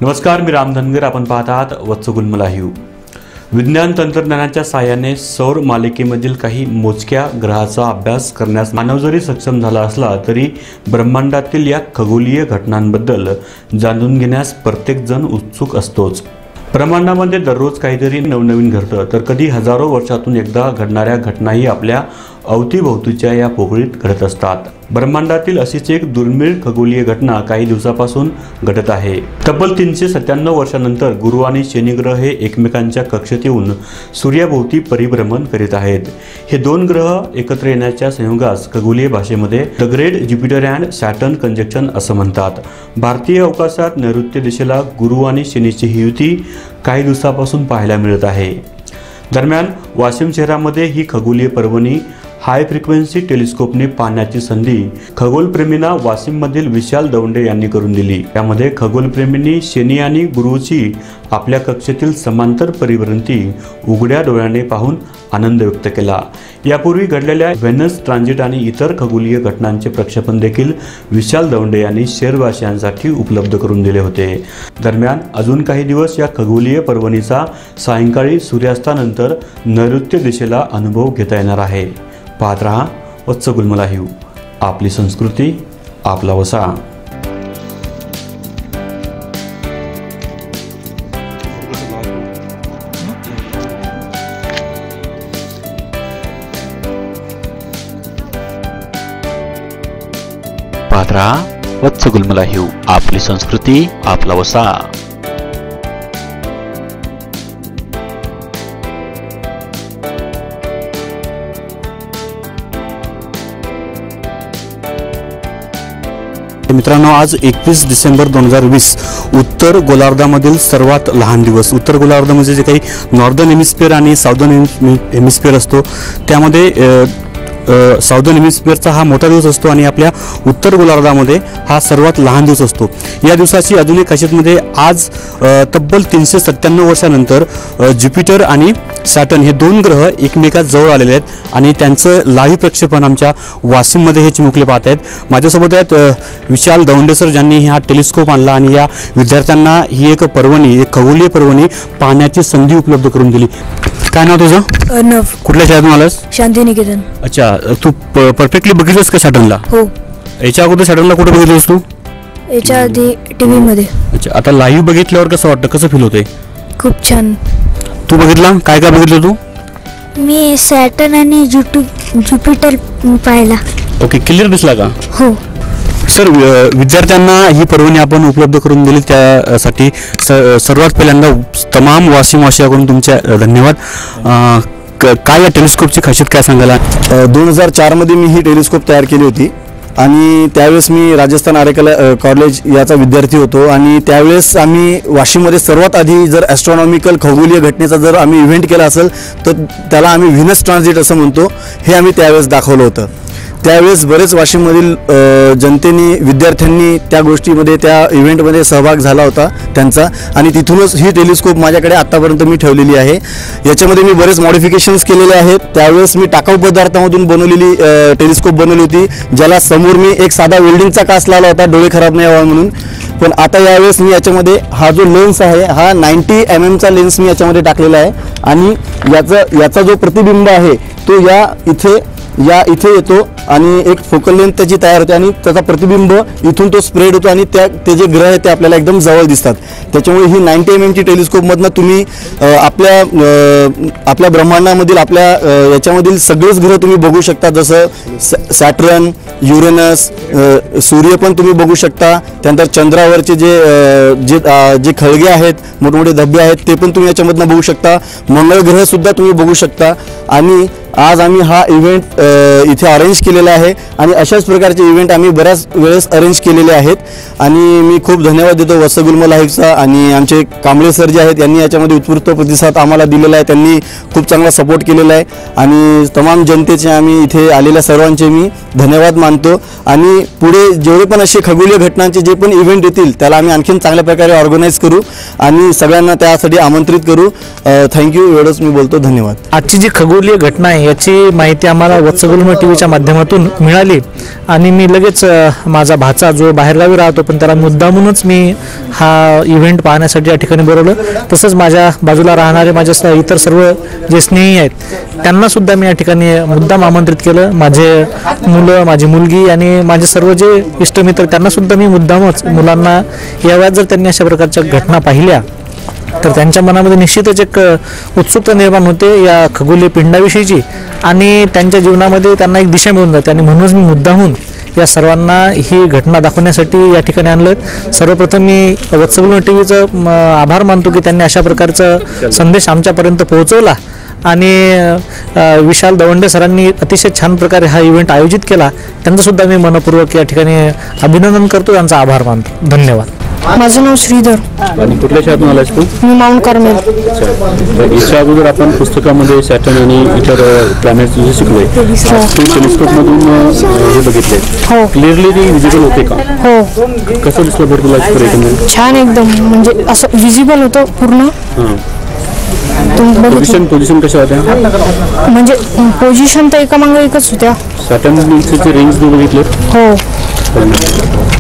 नमस्कार, मी धनगर. आपण पाहत आहात वत्सगुल्म लाईव्ह. विज्ञान तंत्रज्ञानाच्या साहाय्याने सौर मालिकेमधील काही मोजक्या ग्रहाचा अभ्यास करण्यास मानव जरी सक्षम झाला असला तरी ब्रह्मांडातील या खगोलीय घटनांबद्दल जाणून घेण्यास प्रत्येक जण उत्सुक असतोच. ब्रह्मांडामध्ये दररोज काहीतरी नवनवीन घडतं, तर कधी हजारो वर्षातून एकदा घडणाऱ्या घटनाही आपल्या अवतीभोवतीच्या या पोकळीत घडत असतात. ब्रह्मांडातील अशीच एक दुर्मिळ खगोलीय घटना काही दिवसापासून घडत आहे. तब्बल 397 वर्षांनंतर गुरु आणि शनी ग्रह हे एकमेकांच्या कक्षेत येऊन सूर्याभोवती परिभ्रमण करीत आहेत. हे दोन ग्रह एकत्र येण्याच्या संयोगास खगोलीय भाषेमध्ये the great Jupiter and Saturn conjunction असं म्हणतात. भारतीय अवकाशात नैऋत्य दिशेला गुरु आणि शनीची ही युती काही दिवसापासून पाहायला मिळत आहे. दरम्यान वाशिम शहरामध्ये ही खगोलीय पर्वणी हाय फ्रिक्वेन्सी टेलिस्कोपने पाहण्याची संधी खगोलप्रेमींना वाशिममधील विशाल दौंडे यांनी करून दिली. त्यामध्ये खगोलप्रेमींनी शनी आणि गुरुची आपल्या कक्षेतील समांतर परिभ्रमंती उघड्या डोळ्याने पाहून आनंद व्यक्त केला. यापूर्वी घडलेल्या व्हेनस ट्रान्झिट आणि इतर खगोलीय घटनांचे प्रक्षेपण देखील विशाल दौंडे यांनी शहरवासियांसाठी उपलब्ध करून दिले होते. दरम्यान अजून काही दिवस या खगोलीय पर्वणीचा सायंकाळी सूर्यास्तानंतर नैऋत्य दिशेला अनुभव घेता येणार आहे. पाहत रहा वत्सगुल्म लाईव्ह. आपली संस्कृती, आपला वसा. पाहत रहा वत्सगुल्म लाईव्ह. आपली संस्कृती, आपला वसा. मित्रांनो, आज 21 डिसेंबर 2020 उत्तर गोलार्धामधील सर्वात लहान दिवस. उत्तर गोलार्ध म्हणजे जे काही नॉर्दर्न हेमिस्फिअर आणि साऊदर्न हेमिस्फिअर असतो, त्यामध्ये साऊदर्न हेमिस्फिअरचा हा मोठा दिवस असतो आणि आपल्या उत्तर गोलार्धामध्ये हा सर्वात लहान दिवस असतो. या दिवसाची अजून एक खासियतमध्ये आज तब्बल 397 वर्षानंतर ज्युपिटर आणि सॅटर्न हे दोन ग्रह एकमेकात जवळ आलेले आहेत आणि त्यांचं लाईव्ह प्रक्षेपण आमच्या वाशिममध्ये हे चिमुकले पाहत आहेत. माझ्यासोबत आहेत विशाल दौंडे सर, ज्यांनी हा टेलिस्कोप आणला आणि या विद्यार्थ्यांना ही एक पर्वणी, एक खगोलीय पर्वणी पाहण्याची संधी उपलब्ध करून दिली. काय नाव तुझं? अर्णव. कुठल्या शाळेतून आलास? शांतिनिकेतन. अच्छा, तू परफेक्टली बघितलंस का सॅटर्नला? हो. याच्या अगोदर सॅटर्नला कुठे बघितलंस तू? याच्या आधी टीव्ही मध्ये. अच्छा, आता लाईव्ह बघितल्यावर कसं वाटतं, कसं फील होतंय? खूप छान. तू बघितला काय काय बघितलं तू? मी सॅटर्न आणि ज्युपिटर पाहिला. ओके, क्लिअर दिसला का? हो सर. विद्यार्थ्यांना ही पर्वणी आपण उपलब्ध करून दिली त्यासाठी सर्वात पहिल्यांदा तमाम वाशिमवासियांकडून तुमचे धन्यवाद. काय या टेलिस्कोपची खासियत काय सांगायला? 2004 मध्ये मी ही टेलिस्कोप तयार केली होती आणि त्यावेळेस मी राजस्थान आर्य कॉलेज याचा विद्यार्थी होतो आणि त्यावेळेस आम्ही वाशिममध्ये सर्वात आधी जर ॲस्ट्रॉनॉमिकल खगोलीय घटनेचा जर आम्ही इव्हेंट केला असेल तर त्याला आम्ही व्हीनस ट्रान्झिट असं म्हणतो, हे आम्ही त्यावेळेस दाखवलं होतं. त्यावेळेस बरेच वाशिममधील जनतेने, विद्यार्थ्यांनी त्या गोष्टीमध्ये, त्या इव्हेंटमध्ये सहभाग झाला होता त्यांचा आणि तिथूनच ही टेलिस्कोप माझ्याकडे आत्तापर्यंत मी ठेवलेली आहे. याच्यामध्ये मी बरेच मॉडिफिकेशन्स केलेले आहेत. त्यावेळेस मी टाकाऊ पदार्थामधून बनवलेली टेलिस्कोप बनवली होती, ज्याला समोर मी एक साधा वेल्डिंगचा काच लावला होता डोळे खराब नाही व्हावा म्हणून. पण आता यावेळेस मी याच्यामध्ये हा जो लेन्स आहे, हा 90 mm लेन्स मी याच्यामध्ये टाकलेला आहे आणि याचा जो प्रतिबिंब आहे तो इथे येतो आणि एक फोकल लेंथ त्याची तयार होते आणि त्याचा प्रतिबिंब इथून तो स्प्रेड होतो आणि ते जे ग्रह आहेत ते आपल्याला एकदम जवळ दिसतात. त्याच्यामुळे ही 90 mm ची टेलिस्कोपमधनं तुम्ही आपल्या ब्रह्मांडामधील याच्यामधील सगळेच ग्रह तुम्ही बघू शकता. जसं सॅटर्न, युरेनस, सूर्य पण तुम्ही बघू शकता. त्यानंतर चंद्रावरचे जे खळगे आहेत, मोठमोठे धबे आहेत, ते पण तुम्ही याच्यामधनं बघू शकता. मंगळ ग्रह सुद्धा तुम्ही बघू शकता. आणि आज आम्ही हा इव्हेंट इथे अरेंज केलेला आहे आणि अशाच प्रकारचे इव्हेंट आम्ही बऱ्याच वेळेस अरेंज केलेले आहेत आणि मी खूप धन्यवाद देतो वत्सगुल्म लाईव्हचा आणि आमचे कांबळे सर जे आहेत यांनी याच्यामध्ये उत्स्फूर्त प्रतिसाद आम्हाला दिलेला आहे. त्यांनी खूप चांगला सपोर्ट केलेला आहे आणि तमाम जनतेचे, आम्ही इथे आलेल्या सर्वांचे मी धन्यवाद मानतो. आणि पुढे जेवढे पण असे खगोलीय घटनांचे जे पण इव्हेंट येतील त्याला आम्ही आणखीन चांगल्या प्रकारे ऑर्गनाईज करू आणि सगळ्यांना त्यासाठी आमंत्रित करू. थँक्यू. एवढंच मी बोलतो. धन्यवाद. आजची जी खगोलीय घटना आहे याची माहिती आम्हाला वत्सगुल्म टी व्हीच्या माध्यमातून मिळाली आणि मी लगेच माझा भाचा जो बाहेरगावी राहतो पण त्याला मुद्दामूनच मी हा इव्हेंट पाहण्यासाठी या ठिकाणी बोलवलं. तसंच माझ्या बाजूला राहणारे माझे इतर सर्व जे स्नेही आहेत त्यांनासुद्धा मी या ठिकाणी मुद्दाम आमंत्रित केलं. माझे मुलं, माझी मुलगी आणि माझे सर्व जे इष्टमित्र त्यांनासुद्धा मी मुद्दामच मुलांना यावेळेस जर त्यांनी अशा प्रकारच्या घटना पाहिल्या तर त्यांच्या मनामध्ये निश्चितच एक उत्सुकता निर्माण होते या खगोलीय पिंडाविषयीची आणि त्यांच्या जीवनामध्ये त्यांना एक दिशा मिळून जाते. आणि म्हणूनच मी मुद्दाहून या सर्वांना ही घटना दाखवण्यासाठी या ठिकाणी आणलं. सर्वप्रथम मी वत्सगुल्म टी व्हीचं आभार मानतो की त्यांनी अशा प्रकारचा संदेश आमच्यापर्यंत पोहोचवला आणि विशाल दवंडे सरांनी अतिशय छान प्रकारे हा इव्हेंट आयोजित केला. त्यांचंसुद्धा मी मनपूर्वक या ठिकाणी अभिनंदन करतो, त्यांचा आभार मानतो. धन्यवाद. माझं नाव श्रीधर. आणि कुठल्या शाळेतून आलास तू? मी माउंट कार्मेल. याच्या अगोदर आपण पुस्तकामध्ये सॅटर्न आणि इतर प्लॅनेट्स जे शिकलोय तू टेलिस्कोपमधून हे बघितले. हो. क्लिअरली ते विजिबल होते का? हो. कसं दिसलं बरं तुला एकंदरीत? छान एकदम, म्हणजे असं विजिबल होतं पूर्ण. पोझिशन कशा होत्या? म्हणजे पोझिशन तर एका मागे एकच होत्या. सॅटर्नचे रेंज बघितले? हो.